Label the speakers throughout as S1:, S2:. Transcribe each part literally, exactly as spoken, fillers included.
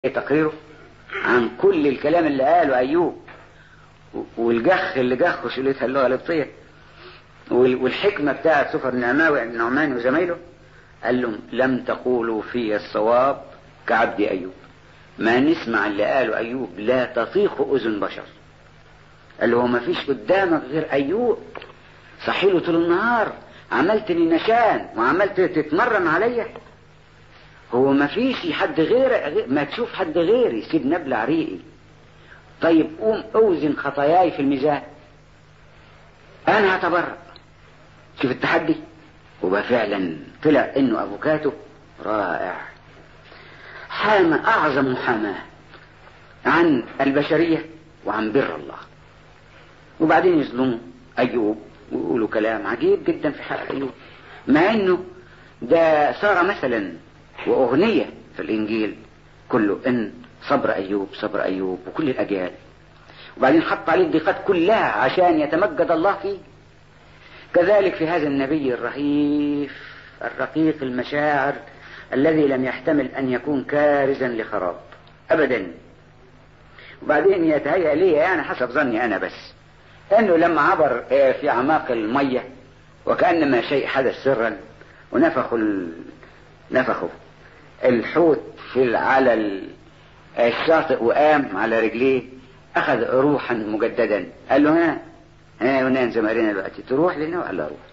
S1: تقريره عن كل الكلام اللي قاله أيوب والجخ اللي جخه شلتها اللغة القبطية والحكمة بتاعت سفر النعماوي النعمان وزمايله. قال لهم لم تقولوا في الصواب كعبد أيوب، ما نسمع اللي قاله أيوب لا تطيق أذن بشر. قال له ما فيش قدامك غير أيوب، صحيله طول النهار عملتني نشان وعملت تتمرن عليا، هو ما فيش حد غير ما تشوف حد غيري سيب نبلع ريقي. طيب قوم اوزن خطاياي في الميزان انا هتبرأ. شوف التحدي. وبقى فعلا طلع انه افوكاتو رائع، حامى اعظم محاماة عن البشرية وعن بر الله. وبعدين يظلموا ايوب ويقولوا كلام عجيب جدا في حق ايوب، مع انه ده صار مثلا واغنية في الانجيل كله ان صبر ايوب صبر ايوب وكل الاجيال. وبعدين حط عليه الضيقات كلها عشان يتمجد الله فيه. كذلك في هذا النبي الرهيف الرقيق المشاعر الذي لم يحتمل ان يكون كارزا لخراب ابدا. وبعدين يتهيأ لي يعني حسب ظني انا بس انه لما عبر في اعماق المية وكأنما شيء حدث سرا ونفخوا ال... نفخوا الحوت في على الشاطئ وقام على رجليه اخذ روحا مجددا. قال له ها ها يونان زي ما قرينا دلوقتي تروح لنا؟ قال له روح.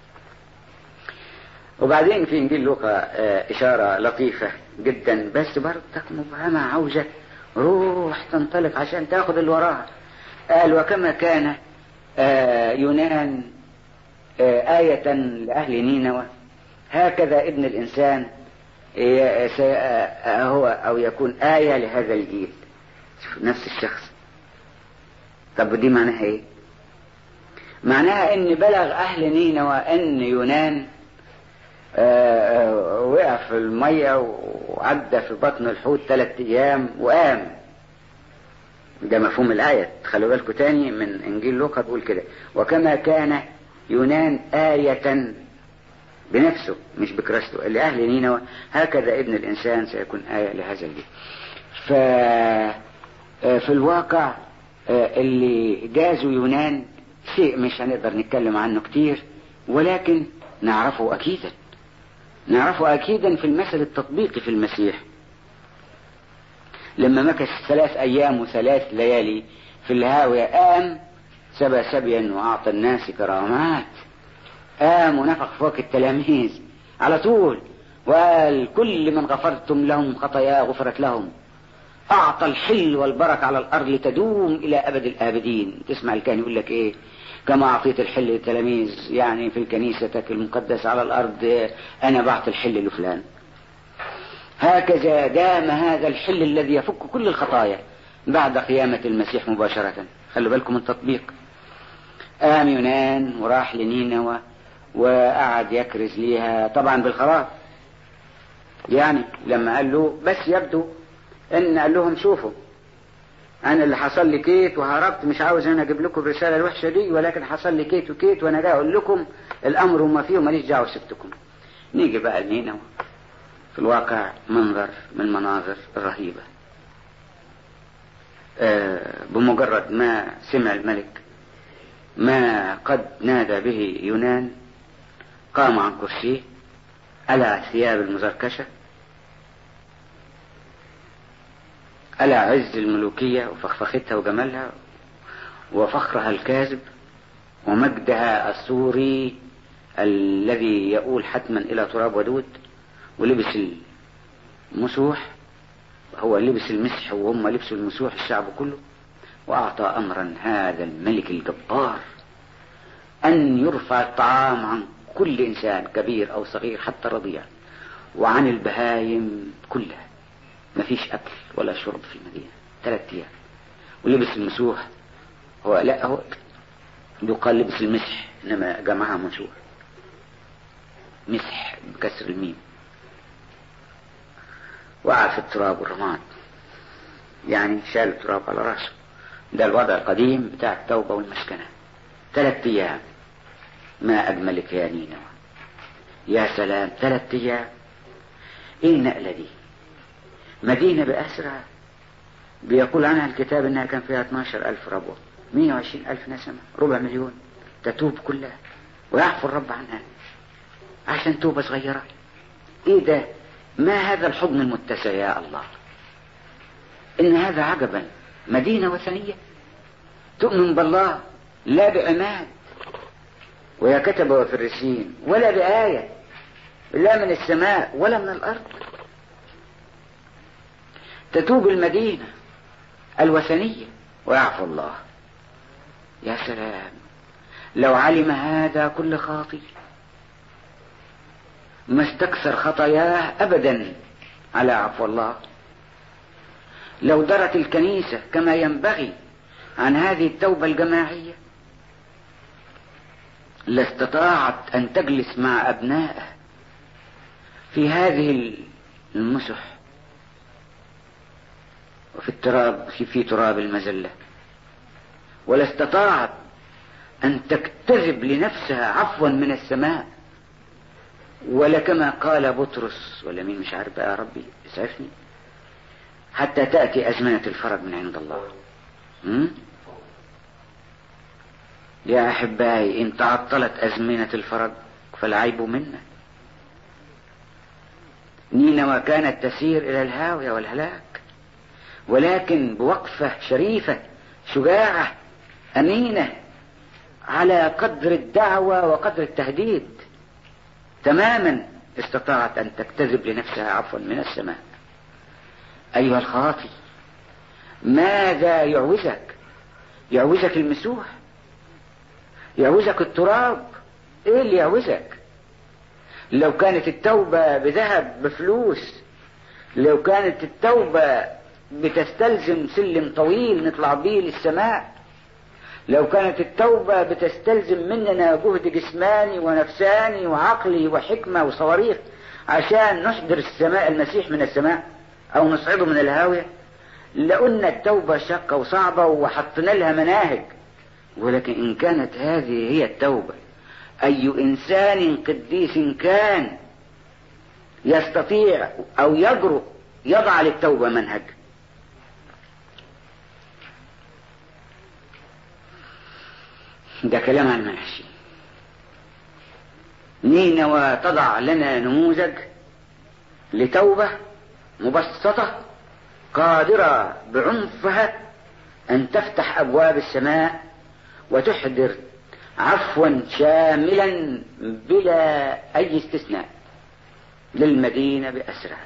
S1: وبعدين في انجيل لوقا اشاره لطيفه جدا بس برضك مبهمه عاوزه روح تنطلق عشان تاخذ اللي وراها. قال وكما كان يونان آية لأهل نينوى هكذا ابن الإنسان هو أو يكون آية لهذا الجيل. نفس الشخص. طب دي معناها ايه؟ معناها ان بلغ اهل نينوى ان يونان وقع في المية وعدى في بطن الحوت ثلاث ايام وقام. ده مفهوم الآية. خلوا بالكم تاني من انجيل لوقا بيقول كده وكما كان يونان آية بنفسه مش بكرسته لأهل نينوى هكذا ابن الإنسان سيكون آية لهذا الجيل. ففي الواقع اللي جازوا يونان شيء مش هنقدر نتكلم عنه كتير، ولكن نعرفه أكيدا نعرفه أكيدا في المثل التطبيقي في المسيح. لما مكث ثلاث أيام وثلاث ليالي في الهاوية قام سبى سبيا وأعطى الناس كرامات. قام ونفخ فوق التلاميذ على طول وقال كل من غفرتم لهم خطايا غفرت لهم. أعطى الحل والبركة على الأرض لتدوم إلى أبد الآبدين. تسمع الكاهن يقول لك إيه؟ كما أعطيت الحل للتلاميذ يعني في كنيستك المقدسة على الأرض أنا بعطي الحل لفلان. هكذا دام هذا الحل الذي يفك كل الخطايا بعد قيامة المسيح مباشرة. خلوا بالكم من التطبيق. قام يونان وراح لنينوى وقعد يكرز ليها طبعا بالخراب. يعني لما قال له بس يبدو ان قال لهم شوفوا انا اللي حصل لي كيت وهربت، مش عاوز انا اجيب لكم الرسالة الوحشة دي، ولكن حصل لي كيت وكيت وانا جاي اقول لكم الامر وما فيه وماليش دعوة سبتكم. نيجي بقى لنينوى. في الواقع منظر من المناظر الرهيبة. آه بمجرد ما سمع الملك ما قد نادى به يونان قام عن كرسيه قلع ثياب المزركشة، قلع عز الملوكية وفخفختها وجمالها وفخرها الكاذب ومجدها السوري الذي يؤول حتما إلى تراب ودود، ولبس المسوح. هو لبس المسح وهم لبسوا المسوح الشعب كله. وأعطى أمرا هذا الملك الجبار أن يرفع الطعام عن كل إنسان كبير أو صغير حتى رضيع وعن البهايم كلها. ما فيش أكل ولا شرب في المدينة ثلاث أيام. ولبس المسوح هو لا هو يقال لبس المسح إنما جمعها مسوح مسح بكسر الميم. وقع في التراب والرماد يعني شال التراب على رأسه. ده الوضع القديم بتاع التوبة والمسكنة. ثلاث أيام. ما أجملك يا نينوى. يا سلام ثلاث أيام. إيه النقلة دي؟ مدينة بأسرها بيقول عنها الكتاب انها كان فيها اثناشر ألف ربوة، مئة وعشرين ألف نسمة، ربع مليون تتوب كلها ويعفو الرب عنها عشان توبة صغيرة. ايه ده؟ ما هذا الحضن المتسع يا الله؟ ان هذا عجبا، مدينة وثنية تؤمن بالله لا بعماد ويا كتب وفرسين، ولا بآية لا من السماء ولا من الأرض. تتوب المدينة الوثنية ويعفو الله. يا سلام، لو علم هذا كل خاطئ ما استكثر خطاياه أبدا على عفو الله. لو درت الكنيسة كما ينبغي عن هذه التوبة الجماعية لاستطاعت أن تجلس مع أبنائه في هذه المسح وفي التراب في, في تراب المذلة، ولا استطاعت أن تكتسب لنفسها عفوا من السماء، ولا كما قال بطرس ولا مين مش عارف يا ربي اسعفني، حتى تأتي أزمنة الفرج من عند الله. م? يا أحبائي، إن تعطلت أزمنة الفرج فالعيب منا. نينوى كانت تسير إلى الهاوية والهلاك، ولكن بوقفة شريفة شجاعة أمينة على قدر الدعوة وقدر التهديد تماما استطاعت أن تجتذب لنفسها عفوا من السماء. أيها الخاطي، ماذا يعوزك؟ يعوزك المسوح؟ يعوزك التراب؟ ايه اللي يعوزك؟ لو كانت التوبة بذهب بفلوس، لو كانت التوبة بتستلزم سلم طويل نطلع بيه للسماء، لو كانت التوبة بتستلزم مننا جهد جسماني ونفساني وعقلي وحكمة وصواريخ عشان نحضر السماء المسيح من السماء او نصعده من الهاوية، لقلنا التوبة شاقة وصعبة وحطنا لها مناهج. ولكن إن كانت هذه هي التوبة، أي إنسان قديس كان يستطيع أو يجرؤ يضع للتوبة منهج؟ ده كلام عن المنحشي. نينوى تضع لنا نموذج لتوبة مبسطة قادرة بعنفها أن تفتح أبواب السماء وتحضر عفوا شاملا بلا أي استثناء للمدينة بأسرها.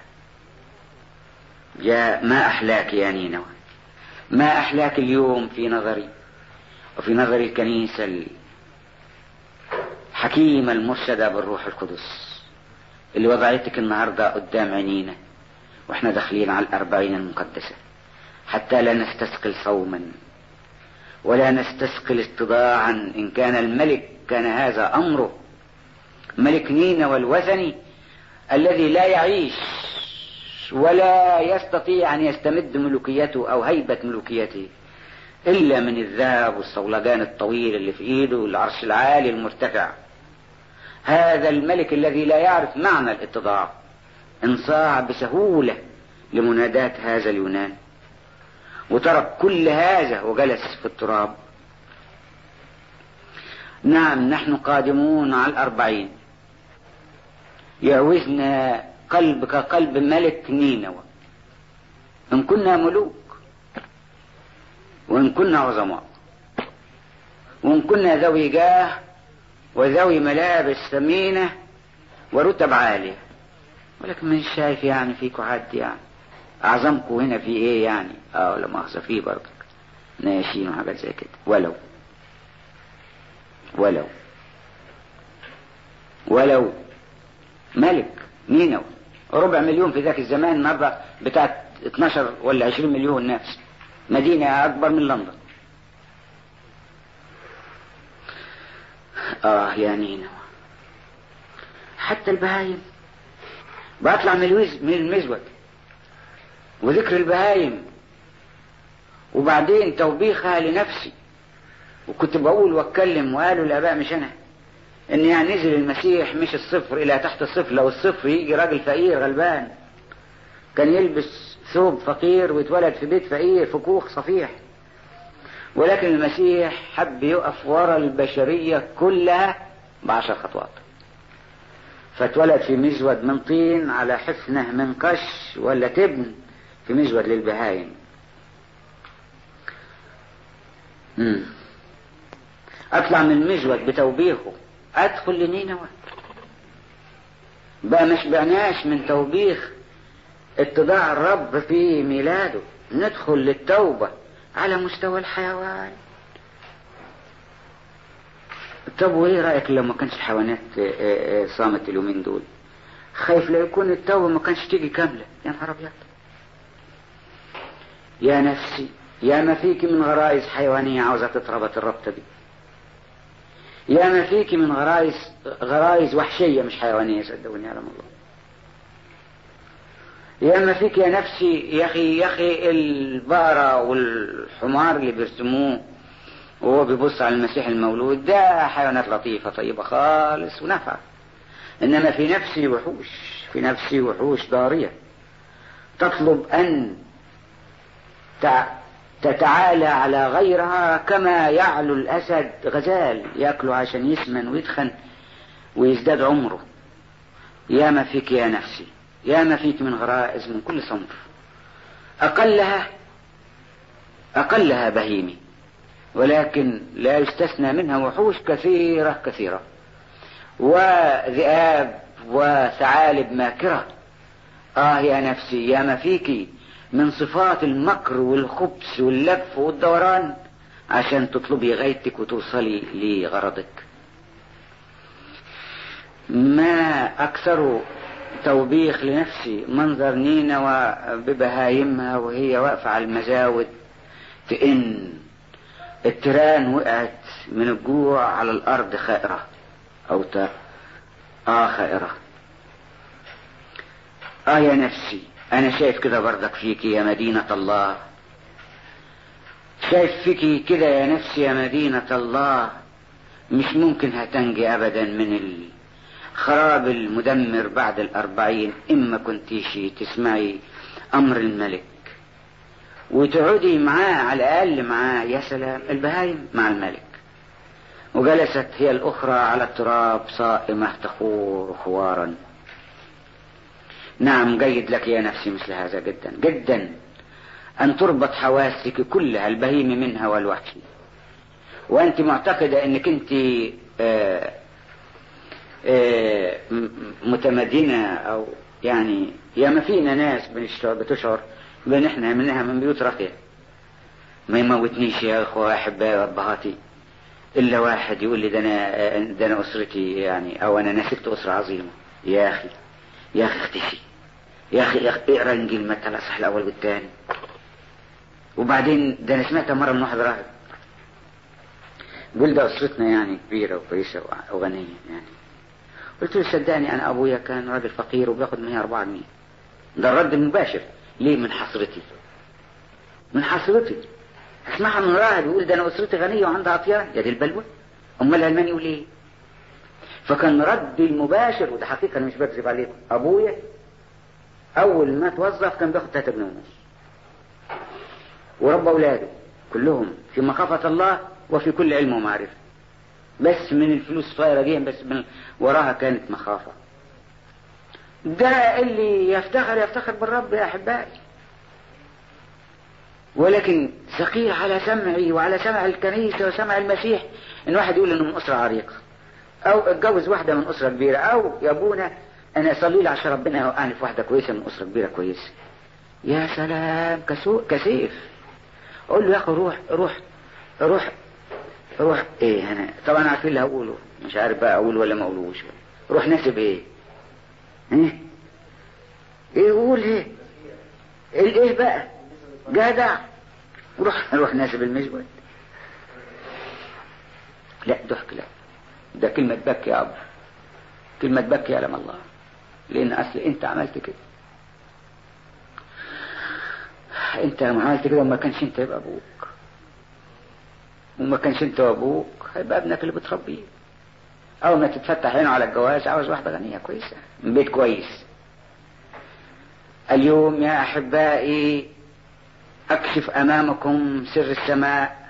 S1: يا ما أحلاك يا نينوى، ما أحلاك اليوم في نظري وفي نظر الكنيسة الحكيمة المرشدة بالروح القدس اللي وضعتك النهاردة قدام عينينا واحنا داخلين على الأربعين المقدسة، حتى لا نستثقل صوما ولا نستثقل استضاعا. إن كان الملك كان هذا أمره، ملك نينوى الوثني الذي لا يعيش ولا يستطيع أن يستمد ملوكيته أو هيبة ملوكيته إلا من الذهب والصولجان الطويل اللي في إيده والعرش العالي المرتفع، هذا الملك الذي لا يعرف معنى الاتضاع انصاع بسهولة لمنادات هذا اليونان وترك كل هذا وجلس في التراب. نعم، نحن قادمون على الأربعين، يعوزنا قلب كقلب ملك نينوى، إن كنا ملوك وإن كنا عظماء وإن كنا ذوي جاه وذوي ملابس ثمينة ورتب عالية، ولكن من شايف يعني فيكم حد يعني أعظمكم هنا في إيه يعني؟ آه ولا مؤاخذة فيه برضك ناشين وحاجات زي كده. ولو ولو ولو ملك نينوى ربع مليون في ذاك الزمان، النهارده بتاعت اتناشر ولا عشرين مليون نفس، مدينة أكبر من لندن. آه يا نينوى، حتى البهايم بطلع من المزود وذكر البهايم وبعدين توبيخها لنفسي. وكنت بقول واتكلم وقالوا الآباء مش أنا إن يعني نزل المسيح مش الصفر إلى تحت الصفر، لو الصفر يجي راجل فقير غلبان كان يلبس ثوب فقير واتولد في بيت فقير في كوخ صفيح، ولكن المسيح حب يقف ورا البشرية كلها بعشر خطوات، فاتولد في مزود من طين على حفنة من قش ولا تبن في مزود للبهايم. مم. اطلع من المزود بتوبيخه ادخل لنينوى، بقى مش بعناش من توبيخ اتضاع الرب في ميلاده، ندخل للتوبة على مستوى الحيوان. طب وايه رأيك لو ما كانش الحيوانات صامت اليومين دول؟ خايف لا يكون التوبة ما كانش تيجي كاملة. يا نهار ابيض يا نفسي، يا ما فيك من غرائز حيوانية عاوزة تتربط الربطة دي، يا ما فيك من غرائز غرائز وحشية مش حيوانية، صدقوني يعلم الله. يا ما فيك يا نفسي يا اخي يا اخي البقرة والحمار اللي بيرسموه وهو بيبص على المسيح المولود، ده حيوانات لطيفة طيبة خالص ونافعة، انما في نفسي وحوش، في نفسي وحوش ضارية تطلب ان تتعالى على غيرها كما يعلو الأسد غزال يأكله عشان يسمن ويدخن ويزداد عمره. يا ما فيك يا نفسي، يا ما فيك من غرائز من كل صنف، أقلها أقلها بهيمي، ولكن لا يستثنى منها وحوش كثيرة كثيرة، وذئاب وثعالب ماكرة. آه يا نفسي يا ما فيك من صفات المكر والخبث واللف والدوران عشان تطلبي غايتك وتوصلي لغرضك. ما أكثر توبيخ لنفسي منظر نينوى ببهايمها وهي واقفة على المزاود تئن، التيران وقعت من الجوع على الأرض خائرة أو تا آه خائرة. آه يا نفسي أنا شايف كده برضك فيك يا مدينة الله، شايف فيك كده يا نفسي يا مدينة الله، مش ممكن هتنجي أبدا من الخراب المدمر بعد الأربعين. إما كنتيش تسمعي أمر الملك وتعودي معاه على الأقل معاه، يا سلام البهايم مع الملك، وجلست هي الأخرى على التراب صائمة تخور خوارا. نعم جيد لك يا نفسي مثل هذا جدا جدا، أن تربط حواسك كلها البهيم منها والوحشي، وأنت معتقدة أنك أنت آآ آآ متمدنة، أو يعني يا ما فينا ناس بتشعر بأن احنا منها من بيوت راقية. ما يموتنيش يا أخوة أحبائي وأبهاتي إلا واحد يقول لي ده أنا, ده أنا أسرتي يعني، أو أنا نسبت أسرة عظيمة. يا أخي يا أخي اختشي، يا أخي اقرأ إنجيل متى الأصحاح الأول والثاني. وبعدين ده أنا سمعتها مرة من واحد راهب بيقول ده أسرتنا يعني كبيرة وكويسة وغنية يعني. قلت له صدقني أنا أبويا كان راجل فقير وبياخد مني أربعة جنيه. ده الرد المباشر. ليه؟ من حصرتي، من حصرتي. اسمعها من راهب يقول ده أنا أسرتي غنية وعندها عطيان، يا دي البلوى. أمال العلمان يقول إيه؟ فكان ردي المباشر، وده حقيقة أنا مش بكذب عليكم، أبويا أول ما توظف كان بياخد تلاتة جنيه ونص، ورب أولاده كلهم في مخافة الله وفي كل علم ومعرفة، بس من الفلوس صغيرة دي بس من وراها كانت مخافة. ده اللي يفتخر يفتخر بالرب يا أحبائي. ولكن ثقيل على سمعي وعلى سمع الكنيسة وسمع المسيح إن واحد يقول إنه من أسرة عريقة، أو اتجوز واحدة من أسرة كبيرة، أو يا أبونا أنا أصلي لي عشان ربنا يوقعني في واحدة كويسة من أسرة كبيرة كويسة. يا سلام كسوء كسيف. قول له يا أخي روح روح روح روح إيه أنا طبعا عارفين اللي هقوله، مش عارف بقى أقول ولا ما أقولوش. روح ناسب إيه؟ إيه؟ إيه قول إيه؟ الإيه بقى؟ جدع. روح روح ناسب المجود. لا ضحك لا، ده كلمة بكي يا أبو، كلمة بكي يعلم الله، لأن أصل أنت عملت كده، أنت لما عملت كده وما كانش أنت يبقى أبوك، وما كانش أنت وأبوك هيبقى ابنك اللي بتربيه. أول ما تتفتح عينه على الجواز عاوز واحدة غنية كويسة من بيت كويس. اليوم يا أحبائي أكشف أمامكم سر السماء